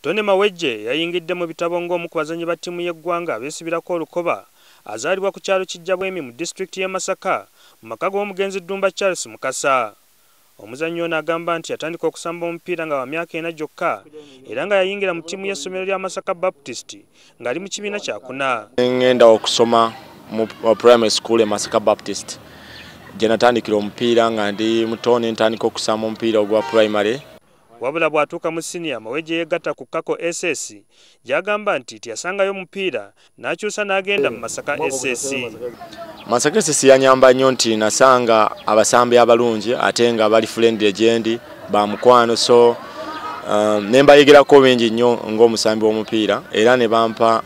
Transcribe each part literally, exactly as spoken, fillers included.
Tony Mawejje yayingidde mu bitabo ng'omu ku bazanyi ba ttiimu y'eggwanga abeesibirako olukoba azaalibwa ku kyalo Kijjabwemi mu disitulikiti y'e Masaka mu maka g'omugenzi Ddumba Charles Mukasa. Omuzannyi ono agamba nti yatandika okusamba omupiira nga wa myaka ena gyokka era nga yayingira mu ttiimu y'essomero lya Masaka Baptist ng'ali mu kibiina kyakuna. Ngenda okusoma mu primary school e Masaka Baptist gye natandikira omupiira nga ndi mutono ntandika okusamba omupiira ogwa primary. Wabula bw'atuuka mu senior Mawejje yeegatta ku Kako S S gy'agamba nti tiyasangayo omupiira n'akyusa n'agenda mu Masaka S S. Masaka S S yanyamba nnyo nti nasanga abasambi abalungi ate nga bali friendly gyendi ba mukwano, so um, ne mbayigirako bingi nnyo ng'omusambi w'omupiira era ne bampa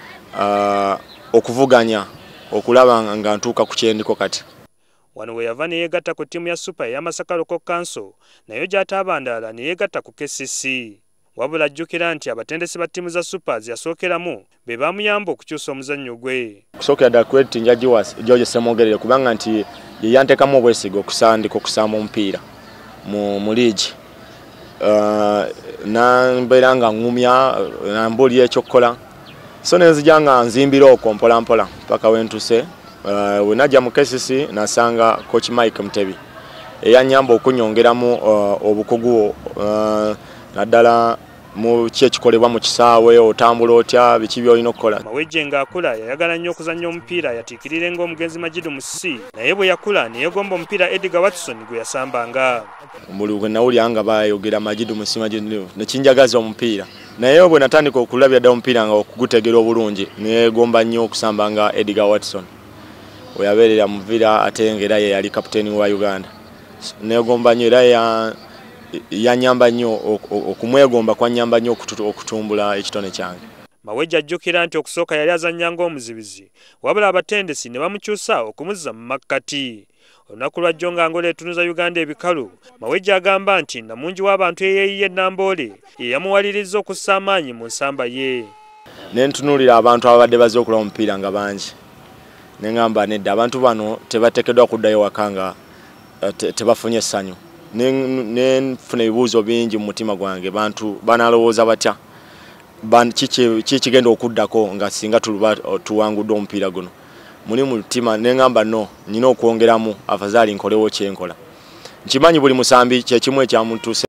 uh, okuvuganya okulaba nga ntuuka ku kyendiko kati. Wano we yava ne yeegatta ku ttiimu ya Super eya Masaka Local Council nayo gy'ataabandaala ne yeegatta ku K C C. Wabula ajjukira nti abatendesi ba ttiimu za Super yasookeramu be baamuyamba okukyusa omuzannyo gwe. Okusookera ddala credit njagiwa George Semogerere kubanga nti ye yanteekamu obwesiga okusandika okusamba omupiira mu, mu liigi. Uh, nambeera nga ngumya nambulira ekyokukola, so nenzija nga nzimbira okwo mpola mpola paka wentuse. Uh, wenajja mu K C C nasanga coach Mike Mutebi eyanyamba okunyongeramu uh, obukugu uh, naddala mu kyekikolebwa mu kisaawe otambula otya biki byolina okukola. Mawejje ng'akula yayagala nnyo okuzannya omupiira yatiikirire ng'omugenzi Majidu Musisi naye bwe yakula ne yeegomba omupiira Edgar Watson gwe yasambanga. Buli gwe nawulira nga bayogera Majidu Musisi Majidu ne kinjagaza omupiira naye bwe natandika okulabira ddala omupiira nga okugutegera obulungi ne yeegomba nnyo okusambanga Edgar Watson oyaberera muvira ate ngera ye yali kapiteni wa Uganda. Negomba nnyo era ya yanyamba nnyo okumwegomba kwa nyamba nnyo okutumbula ekitone kyange. Mawejje ajjukira nti okusooka yali azannyanga omuzibizi wabula abatendesi ne bamukyusa okumuzza mu makkati. Olunaku lwa jjo ng'Angola etunuza Uganda ebikalu, Mawejje agamba nti namungi w'abantu eyeeyiye Namboole ye yamuwaliriza okussa amaanyi mu nsamba ye. Ne ntunuulira abantu ababadde bazze okulaba omupiira nga bangi. Nengamba nedda abantu bano tebateekeddwa kuddayo waka nga te, tebafunye essanyu. Ne nfuna ebibuuzo bingi mu mutima gwange, bantu banalowooza batya kiki kigenda okuddako nga singa tuluba tuwangudde omupiira guno. Muli mu mutima nengamba no nyina okwongeramu afazaali nkolewo kyenkola. Nkimanyi buli musambi kye kimu ekyamuntu